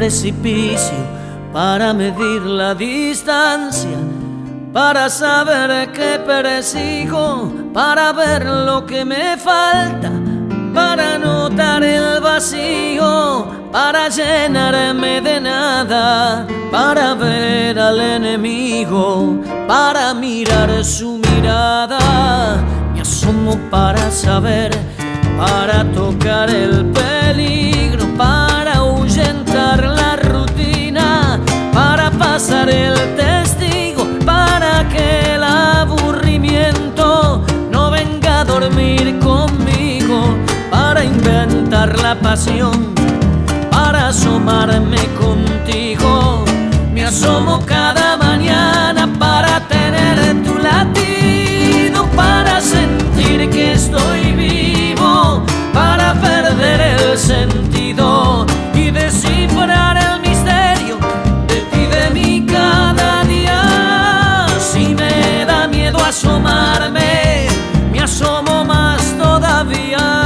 precipicio para medir la distancia, para saber que persigo, para ver lo que me falta, para notar el vacío, para llenarme de nada, para ver al enemigo, para mirar su mirada. Me asomo para saber, para tocar el peligro, para ahuyentar la rutina, para pasar el testigo, para que el aburrimiento no venga a dormir conmigo, para inventar la pasión, para asomarme contigo. Me asomo cada mañana para tener tu latido, para sentir que estoy vivo, para perder el sentido y descifrar el misterio de ti, de mí cada día. Si me da miedo asomarme, me asomo más todavía.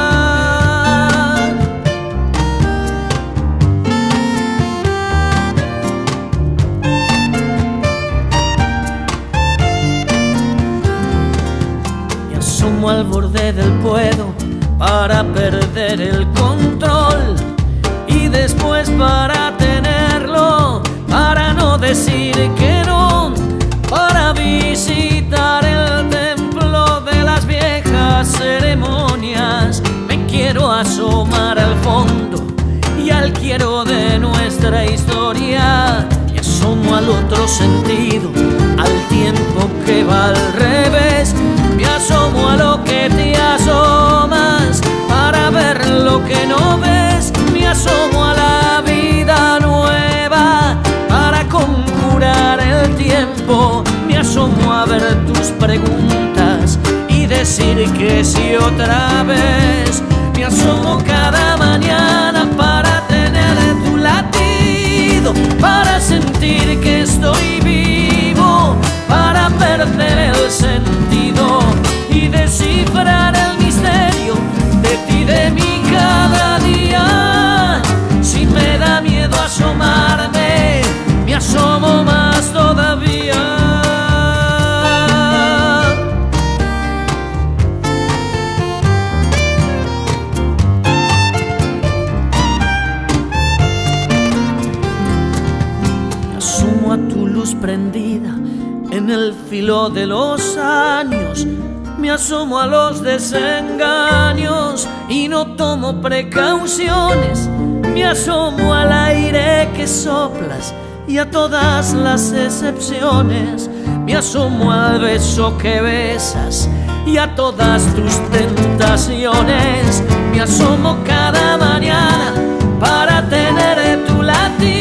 Al borde del puedo para perder el control y después para tenerlo, para no decir que no, para visitar el templo de las viejas ceremonias. Me quiero asomar al fondo y al quiero de nuestra historia. Me asomo al otro sentido, al tiempo que va al revés. Me asomo a lo que te asomas para ver lo que no ves. Me asomo a la vida nueva para conjurar el tiempo. Me asomo a ver tus preguntas y decir que sí otra vez. Me asomo cada mañana para tener tu latido, para sentir que estoy vivo, para perder el sentido y descifrar el misterio de ti, de mí cada día. Si me da miedo asomarme, me asomo más todavía. Me asomo a tu luz prendida en el filo de los años. Me asomo a los desengaños y no tomo precauciones. Me asomo al aire que soplas y a todas las excepciones. Me asomo al beso que besas y a todas tus tentaciones. Me asomo cada mañana para tener tu latido,